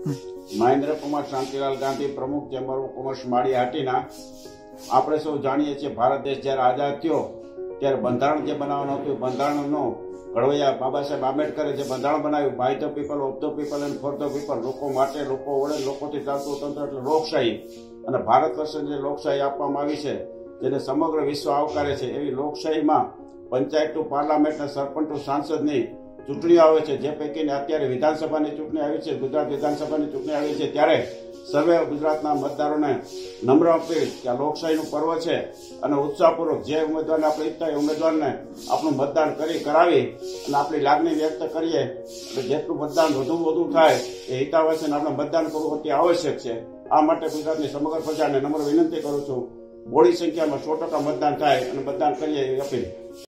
મહેન્દ્ર કુમાર શાંતિલાલ ગાંધી, પ્રમુખ chamber of commerce માળીહાટીના. આપણે સૌ જાણીએ છીએ, ભારત દેશ જ્યારે આઝાદ થયો ત્યારે બંધારણ જે બનાવવાનું હતું, બંધારણનો ઘડવૈયા બાબા સાહેબ આંબેડકરે જે બંધારણ બનાવ્યું, by the people, of the people and for the people, લોકો માટે, લોકો વડે, લોકોથી ચાલતું તંત્ર એટલે લોકશાહી. અને ભારત વર્ષને જે લોકશાહી આપવામાં આવી છે, જેને સમગ્ર વિશ્વ આવકારે છે, એવી લોકશાહીમાં પંચાયત ટુ પાર્લામેન્ટ અને સરપંચ ટુ સાંસદની ચૂંટણીઓ આવે છે. જે પૈકીને અત્યારે વિધાનસભાની ચૂંટણી આવી છે, ગુજરાત વિધાનસભાની ચૂંટણી આવી છે, ત્યારે સર્વે ગુજરાતના મતદારોને નમ્ર અપીલ કે આ લોકશાહીનું પર્વ છે અને ઉત્સાહપૂર્વક જે ઉમેદવારને આપણે ઈચ્છતા એ ઉમેદવારને આપણું મતદાન કરાવી અને આપણી લાગણી વ્યક્ત કરીએ. એટલે જેટલું મતદાન વધુ થાય એ હિતાવહ છે અને આપણે મતદાન કરવું અતિ આવશ્યક છે. આ માટે ગુજરાતની સમગ્ર પ્રજાને નમ્ર વિનંતી કરું છું, બોડી સંખ્યામાં 100% મતદાન થાય અને મતદાન કરીએ એવી અપીલ.